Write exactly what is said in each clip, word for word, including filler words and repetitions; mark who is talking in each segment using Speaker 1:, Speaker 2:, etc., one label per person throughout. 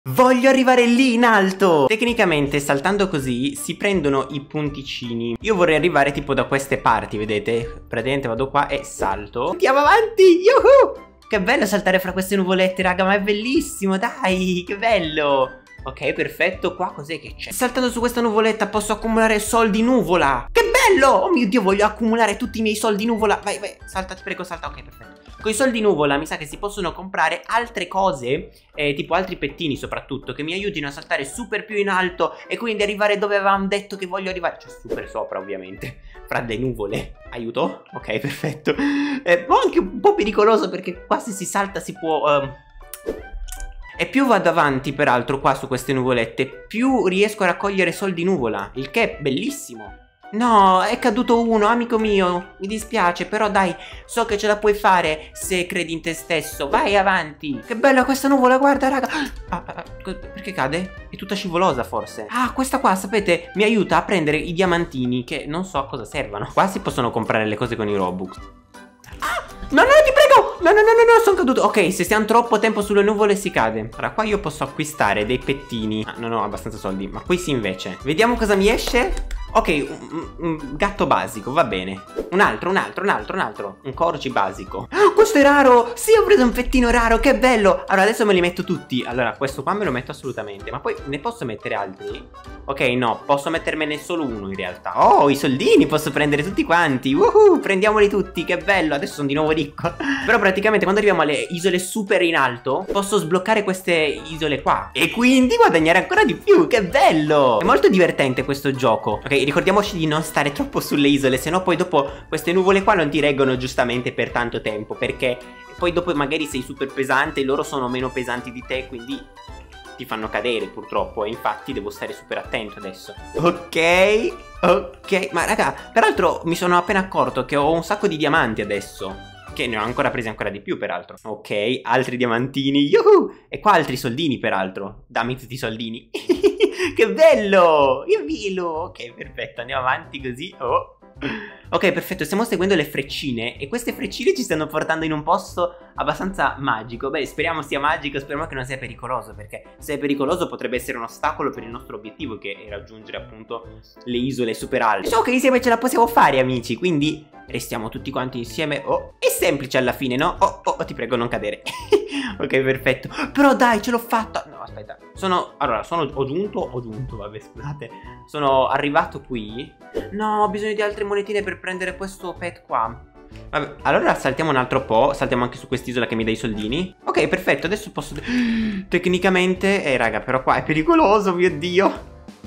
Speaker 1: Voglio arrivare lì in alto. Tecnicamente saltando così si prendono i punticini. Io vorrei arrivare tipo da queste parti, vedete? Praticamente vado qua e salto. Andiamo avanti, yuhu! Che bello saltare fra queste nuvolette, raga, ma è bellissimo, dai, che bello. Ok, perfetto, qua cos'è che c'è? Saltando su questa nuvoletta posso accumulare soldi nuvola. Che bello! Oh mio Dio, voglio accumulare tutti i miei soldi nuvola. Vai, vai, salta, ti prego, salta. Ok, perfetto. Con i soldi nuvola mi sa che si possono comprare altre cose, eh, tipo altri pettini soprattutto, che mi aiutino a saltare super più in alto e quindi arrivare dove avevamo detto che voglio arrivare. Cioè super sopra ovviamente, fra le nuvole. Aiuto? Ok, perfetto. Eh, ma anche un po' pericoloso perché qua se si salta si può... Uh... E più vado avanti peraltro qua su queste nuvolette, più riesco a raccogliere soldi nuvola, il che è bellissimo. No, è caduto uno, amico mio, mi dispiace, però dai, so che ce la puoi fare se credi in te stesso, vai avanti. Che bella questa nuvola, guarda raga. Ah, ah, perché cade? È tutta scivolosa forse. Ah, questa qua, sapete, mi aiuta a prendere i diamantini che non so a cosa servano. Qua si possono comprare le cose con i Robux. Ah, no, no, ti prego. No, no, no, no, no, sono caduto. Ok, se stiamo troppo tempo sulle nuvole si cade. Ora qua io posso acquistare dei pettini. Ah, non ho abbastanza soldi, ma qui sì invece. Vediamo cosa mi esce. Ok, un, un gatto basico, va bene. Un altro, un altro, un altro, un altro. Un corgi basico. Oh, questo è raro. Sì, ho preso un pettino raro, che bello. Allora adesso me li metto tutti. Allora questo qua me lo metto assolutamente. Ma poi ne posso mettere altri? Ok, no, posso mettermene solo uno in realtà. Oh, i soldini posso prendere tutti quanti. Woohoo, prendiamoli tutti, che bello. Adesso sono di nuovo ricco. Però praticamente quando arriviamo alle isole super in alto posso sbloccare queste isole qua e quindi guadagnare ancora di più. Che bello. È molto divertente questo gioco. Ok, ricordiamoci di non stare troppo sulle isole, sennò poi dopo queste nuvole qua non ti reggono giustamente per tanto tempo, perché poi dopo magari sei super pesante e loro sono meno pesanti di te, quindi ti fanno cadere purtroppo. E infatti devo stare super attento adesso. Ok, ok. Ma raga, peraltro mi sono appena accorto che ho un sacco di diamanti adesso, che ne ho ancora presi ancora di più peraltro. Ok, altri diamantini, yuhu! E qua altri soldini peraltro. Dammi tutti i soldini. Che bello! Che bello! Ok, perfetto, andiamo avanti così. Oh. Ok, perfetto, stiamo seguendo le freccine e queste freccine ci stanno portando in un posto abbastanza magico. Beh, speriamo sia magico, speriamo che non sia pericoloso, perché se è pericoloso potrebbe essere un ostacolo per il nostro obiettivo, che è raggiungere appunto le isole super alte. So che insieme ce la possiamo fare, amici, quindi restiamo tutti quanti insieme. Oh, è semplice alla fine, no? Oh, oh, oh, ti prego non cadere. Ok, perfetto. Però dai, ce l'ho fatta. No, aspetta. Sono, allora, sono, ho giunto, ho giunto, vabbè, scusate. Sono arrivato qui. No, ho bisogno di altre monetine per prendere questo pet qua. Vabbè, allora saltiamo un altro po'. Saltiamo anche su quest'isola che mi dà i soldini. Ok, perfetto, adesso posso... Tecnicamente... Eh, raga, però qua è pericoloso, mio Dio.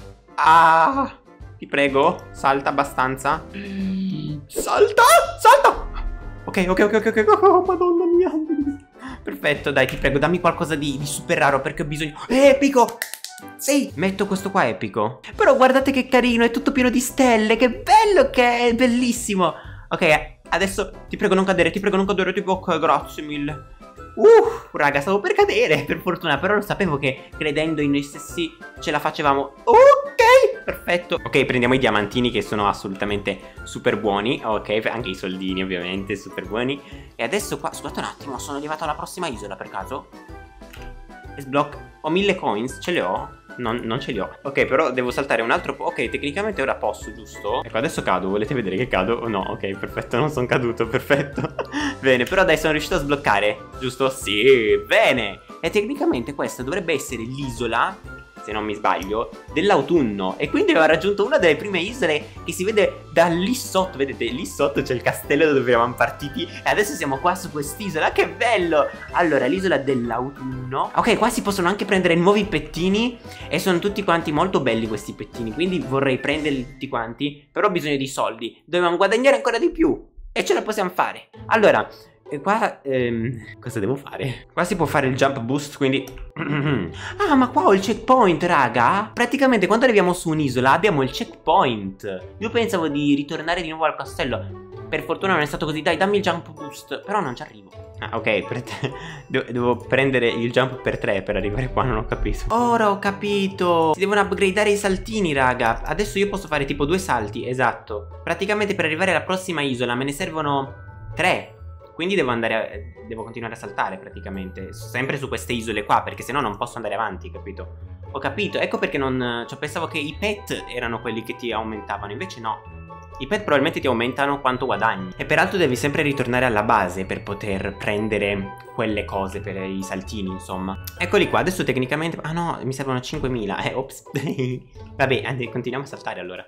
Speaker 1: Ah, ti prego, salta abbastanza. Salta, salta. Ok, ok, ok, ok, ok. Oh, madonna mia. Perfetto, dai, ti prego, dammi qualcosa di, di super raro perché ho bisogno... Epico! Sì, metto questo qua epico. Però guardate che carino, è tutto pieno di stelle. Che bello che è, bellissimo. Ok, adesso ti prego non cadere, ti prego non cadere. Tipo, ok, grazie mille. Uff, raga, stavo per cadere, per fortuna. Però lo sapevo che credendo in noi stessi ce la facevamo. Ok, perfetto. Ok, prendiamo i diamantini che sono assolutamente super buoni. Ok, anche i soldini ovviamente, super buoni. E adesso qua, scusate un attimo, sono arrivato alla prossima isola per caso. Sblock. Ho mille coins, ce le ho? Non, non ce li ho. Ok, però devo saltare un altro po'. Ok, tecnicamente ora posso, giusto? Ecco, adesso cado. Volete vedere che cado? Oh, no, ok, perfetto, non sono caduto, perfetto. Bene, però dai, sono riuscito a sbloccare, giusto? Sì, bene. E tecnicamente questa dovrebbe essere l'isola, se non mi sbaglio, dell'autunno. E quindi ho raggiunto una delle prime isole che si vede da lì sotto. Vedete, lì sotto c'è il castello da dove eravamo partiti. E adesso siamo qua su quest'isola, che bello. Allora, l'isola dell'autunno. Ok, qua si possono anche prendere nuovi pettini. E sono tutti quanti molto belli questi pettini, quindi vorrei prenderli tutti quanti. Però ho bisogno di soldi, dobbiamo guadagnare ancora di più. E ce la possiamo fare. Allora, e qua, ehm, cosa devo fare? Qua si può fare il jump boost, quindi... Ah, ma qua ho il checkpoint, raga. Praticamente quando arriviamo su un'isola abbiamo il checkpoint. Io pensavo di ritornare di nuovo al castello. Per fortuna non è stato così. Dai, dammi il jump boost. Però non ci arrivo. Ah, ok, per te... De devo prendere il jump per tre per arrivare qua, non ho capito. Ora ho capito. Si devono upgradeare i saltini, raga. Adesso io posso fare tipo due salti, esatto. Praticamente per arrivare alla prossima isola me ne servono tre. Quindi devo andare a, devo continuare a saltare praticamente, sempre su queste isole qua, perché sennò non posso andare avanti, capito? Ho capito, ecco perché non... Cioè pensavo che i pet erano quelli che ti aumentavano, invece no. I pet probabilmente ti aumentano quanto guadagni. E peraltro devi sempre ritornare alla base per poter prendere quelle cose per i saltini, insomma. Eccoli qua, adesso tecnicamente... Ah no, mi servono cinquemila. Eh, ops. Vabbè, continuiamo a saltare allora.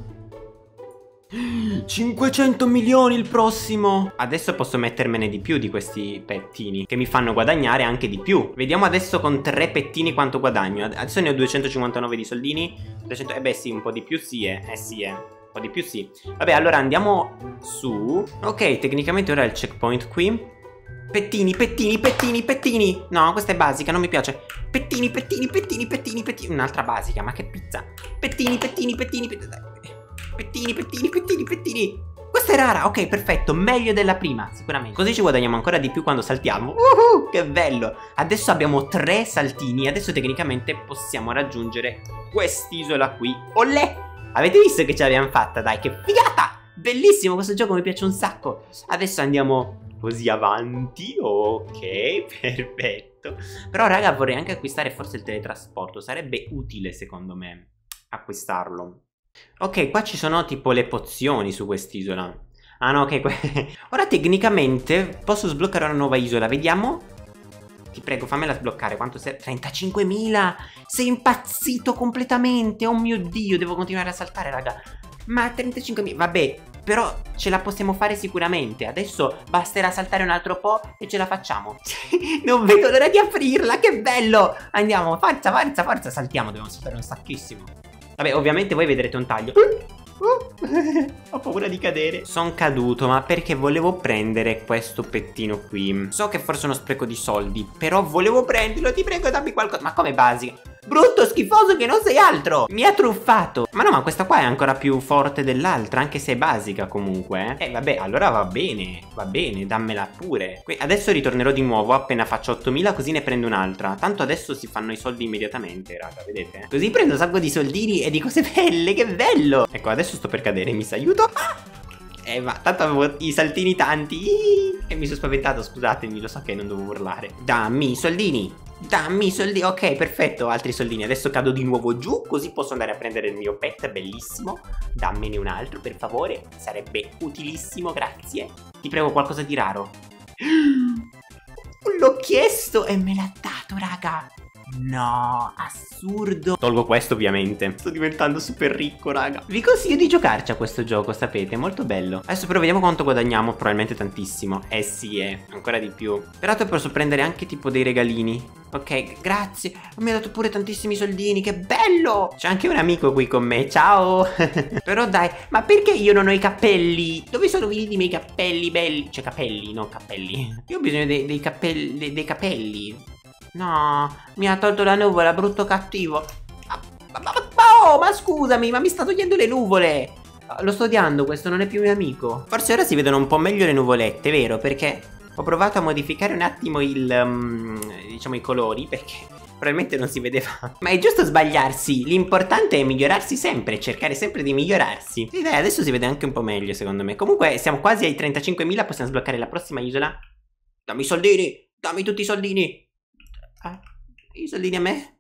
Speaker 1: cinquecento milioni il prossimo. Adesso posso mettermene di più di questi pettini, che mi fanno guadagnare anche di più. Vediamo adesso con tre pettini quanto guadagno. Adesso ne ho duecentocinquantanove di soldini. duecento... Eh beh sì, un po' di più sì eh. Eh sì eh Un po' di più sì. Vabbè, allora andiamo su. Ok, tecnicamente ora è il checkpoint qui. Pettini, pettini, pettini, pettini. No, questa è basica, non mi piace. Pettini, pettini, pettini, pettini, pettini. Un'altra basica, ma che pizza. Pettini, pettini, pettini, pettini. Pettini, pettini, pettini, pettini. Questa è rara, ok, perfetto. Meglio della prima, sicuramente. Così ci guadagniamo ancora di più quando saltiamo. Uhuh, che bello. Adesso abbiamo tre saltini. Adesso tecnicamente possiamo raggiungere quest'isola qui. Olè! Avete visto che ce l'abbiamo fatta? Dai, che figata! Bellissimo, questo gioco mi piace un sacco. Adesso andiamo così avanti. Ok, perfetto. Però raga, vorrei anche acquistare forse il teletrasporto. Sarebbe utile secondo me acquistarlo. Ok, qua ci sono tipo le pozioni su quest'isola. Ah no, ok. Ora tecnicamente posso sbloccare una nuova isola. Vediamo. Ti prego, fammela sbloccare. Quanto serve? trentacinquemila. Sei impazzito completamente. Oh mio Dio, devo continuare a saltare, raga. Ma trentacinquemila. Vabbè, però ce la possiamo fare sicuramente. Adesso basterà saltare un altro po' e ce la facciamo. Non vedo l'ora di aprirla. Che bello. Andiamo, forza, forza, forza. Saltiamo, dobbiamo saltare un sacchissimo. Vabbè, ovviamente voi vedrete un taglio. Ho paura di cadere. Sono caduto, ma perché volevo prendere questo pettino qui. So che forse è uno spreco di soldi, però volevo prenderlo. Ti prego, dammi qualcosa. Ma come basica? Brutto, schifoso che non sei altro. Mi ha truffato. Ma no, ma questa qua è ancora più forte dell'altra, anche se è basica comunque. Eh vabbè, allora va bene. Va bene, dammela pure. Qui, adesso ritornerò di nuovo appena faccio ottomila, così ne prendo un'altra. Tanto adesso si fanno i soldi immediatamente, raga, vedete? Così prendo un sacco di soldini e di cose belle. Che bello. Ecco, adesso sto per cadere, mi sa, aiuto. Ah! Eh ma tanto avevo i saltini tanti. E mi sono spaventato, scusatemi, lo so che non dovevo urlare. Dammi i soldini. Dammi i soldi, ok, perfetto, altri soldini. Adesso cado di nuovo giù, così posso andare a prendere il mio pet, bellissimo. Dammene un altro, per favore, sarebbe utilissimo, grazie. Ti prego, qualcosa di raro. L'ho chiesto e me l'ha dato, raga. No, assurdo. Tolgo questo ovviamente. Sto diventando super ricco, raga. Vi consiglio di giocarci a questo gioco, sapete, è molto bello. Adesso però vediamo quanto guadagniamo. Probabilmente tantissimo. Eh sì, eh, ancora di più. Peraltro posso prendere anche tipo dei regalini. Ok, grazie. Mi ha dato pure tantissimi soldini, che bello. C'è anche un amico qui con me, ciao. Però dai, ma perché io non ho i capelli? Dove sono finiti i miei capelli belli? Cioè capelli, non cappelli. Io ho bisogno dei, dei capelli, dei, dei capelli. No, mi ha tolto la nuvola, brutto cattivo. Ma, ma, ma, oh, ma scusami, ma mi sta togliendo le nuvole. Lo sto odiando, questo non è più mio amico. Forse ora si vedono un po' meglio le nuvolette, vero? Perché ho provato a modificare un attimo il, um, diciamo, i colori, perché probabilmente non si vedeva. Ma è giusto sbagliarsi, l'importante è migliorarsi sempre, cercare sempre di migliorarsi. Sì dai, adesso si vede anche un po' meglio secondo me. Comunque siamo quasi ai trentacinquemila, possiamo sbloccare la prossima isola. Dammi i soldini, dammi tutti i soldini. Ah, i soldini a me?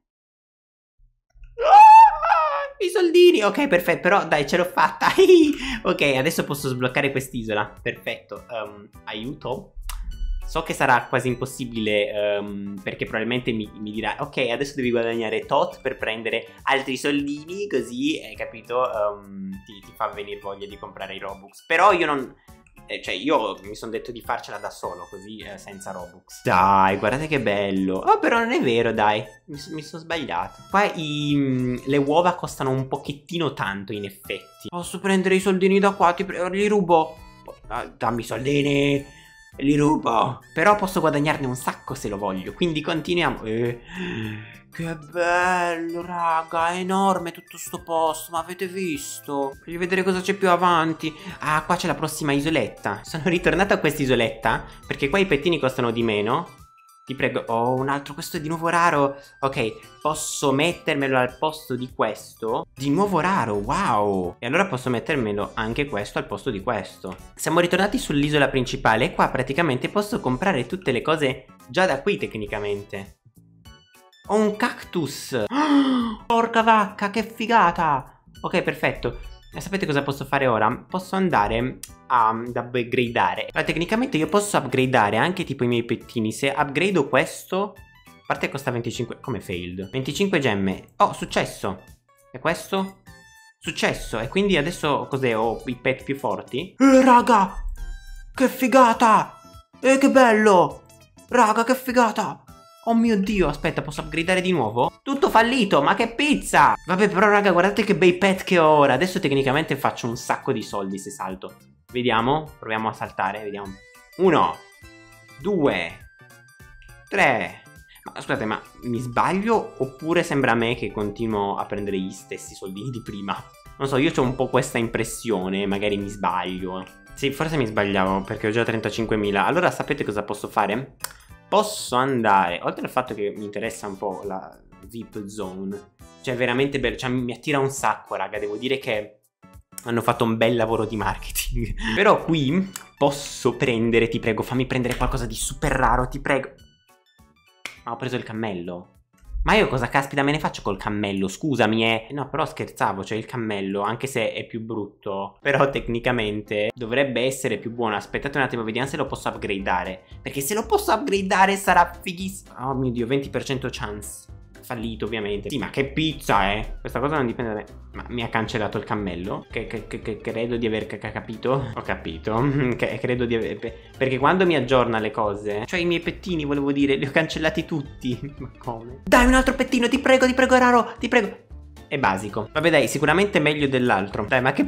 Speaker 1: Ah, i soldini. Ok, perfetto. Però dai, ce l'ho fatta. Ok, adesso posso sbloccare quest'isola. Perfetto. um, Aiuto. So che sarà quasi impossibile, um, perché probabilmente mi, mi dirà: ok, adesso devi guadagnare tot per prendere altri soldini. Così, hai capito, um, ti, ti fa venire voglia di comprare i Robux. Però io non... Eh, cioè io mi sono detto di farcela da solo, così eh, senza Robux. Dai, guardate che bello. Oh, però non è vero, dai. Mi, mi sono sbagliato. Qua i, mh, le uova costano un pochettino tanto, in effetti. Posso prendere i soldini da qua? Ti prego, li rubo. Ah, dammi i soldini. Li rubo. Però posso guadagnarne un sacco se lo voglio. Quindi continuiamo. Eh, che bello, raga. È enorme tutto sto posto. Ma avete visto? Voglio vedere cosa c'è più avanti. Ah, qua c'è la prossima isoletta. Sono ritornato a questa isoletta perché qua i pettini costano di meno. Ti prego. Oh, un altro, questo è di nuovo raro. Ok, posso mettermelo al posto di questo. Di nuovo raro, wow. E allora posso mettermelo anche questo al posto di questo. Siamo ritornati sull'isola principale e qua praticamente posso comprare tutte le cose già da qui tecnicamente. Ho un cactus. Oh, porca vacca, che figata. Ok, perfetto. E sapete cosa posso fare ora? Posso andare a, ad upgradeare. Allora, tecnicamente io posso upgradeare anche tipo i miei pettini. Se upgrado questo, a parte che costa venticinque. Come failed? venticinque gemme. Oh, successo. E questo? Successo. E quindi adesso cos'è? Ho i pet più forti? Eh, raga! Che figata! Eh, che bello! Raga, che figata! Oh mio Dio, aspetta, posso upgradare di nuovo? Tutto fallito, ma che pizza! Vabbè, però raga, guardate che bei pet che ho ora. Adesso tecnicamente faccio un sacco di soldi se salto. Vediamo, proviamo a saltare, vediamo. Uno, due, tre. Ma scusate, ma mi sbaglio oppure sembra a me che continuo a prendere gli stessi soldini di prima? Non so, io ho un po' questa impressione, magari mi sbaglio. Sì, forse mi sbagliavo perché ho già trentacinquemila. Allora sapete cosa posso fare? Posso andare, oltre al fatto che mi interessa un po' la V I P zone, cioè veramente bello, cioè mi attira un sacco raga, devo dire che hanno fatto un bel lavoro di marketing. Però qui posso prendere, ti prego, fammi prendere qualcosa di super raro, ti prego. Ma ho preso il cammello. Ma io cosa caspita me ne faccio col cammello? Scusami, eh. No, però scherzavo, cioè il cammello, anche se è più brutto, però tecnicamente dovrebbe essere più buono. Aspettate un attimo, vediamo se lo posso upgradeare. Perché se lo posso upgradeare sarà fighissimo. Oh mio Dio, venti per cento chance. Fallito ovviamente. Sì, ma che pizza, eh. Questa cosa non dipende da me. Ma mi ha cancellato il cammello? Che, che, che, che credo di aver capito. Ho capito. Che credo di aver... Perché quando mi aggiorna le cose, cioè i miei pettini, volevo dire, li ho cancellati tutti. Ma come? Dai, un altro pettino, ti prego, ti prego, raro, ti prego. È basico. Vabbè dai, sicuramente meglio dell'altro. Dai, ma che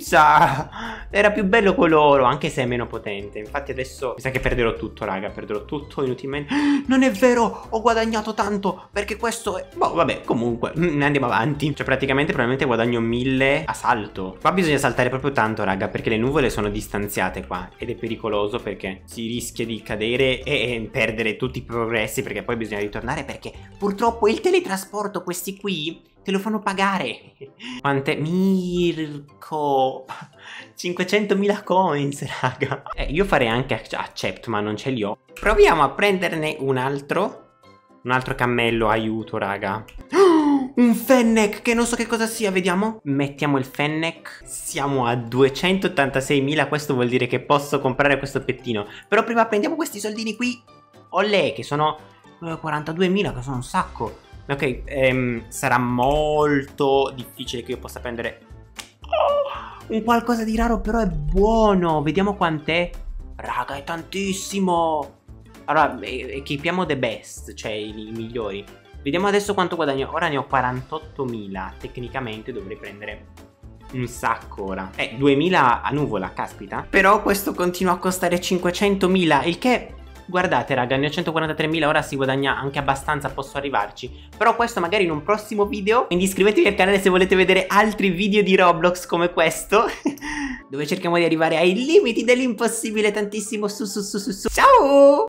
Speaker 1: pizza! Era più bello quello oro, anche se è meno potente. Infatti adesso mi sa che perderò tutto, raga. Perderò tutto inutilmente. Non è vero, ho guadagnato tanto, perché questo è... Boh, vabbè, comunque, ne andiamo avanti. Cioè praticamente probabilmente guadagno mille a salto. Qua bisogna saltare proprio tanto, raga, perché le nuvole sono distanziate qua. Ed è pericoloso perché si rischia di cadere e, e perdere tutti i progressi, perché poi bisogna ritornare, perché purtroppo il teletrasporto, questi qui... te lo fanno pagare. Quante? Mirko. cinquecentomila coins, raga. Eh, io farei anche accept, ma non ce li ho. Proviamo a prenderne un altro. Un altro cammello, aiuto, raga. Oh, un Fennec, che non so che cosa sia, vediamo. Mettiamo il Fennec. Siamo a duecentottantaseimila, questo vuol dire che posso comprare questo pettino. Però prima prendiamo questi soldini qui. Olè, che sono eh, quarantaduemila, che sono un sacco. Ok, ehm, sarà molto difficile che io possa prendere oh, un qualcosa di raro, però è buono. Vediamo quant'è. Raga, è tantissimo. Allora, equipiamo the best, cioè i, i migliori. Vediamo adesso quanto guadagno. Ora ne ho quarantottomila. Tecnicamente dovrei prendere un sacco ora. Eh, duemila a nuvola, caspita. Però questo continua a costare cinquecentomila, il che... Guardate raga, ne ho centoquarantatremila, ora si guadagna anche abbastanza, posso arrivarci. Però questo magari in un prossimo video. Quindi iscrivetevi al canale se volete vedere altri video di Roblox come questo dove cerchiamo di arrivare ai limiti dell'impossibile tantissimo. Su su su su su. Ciao!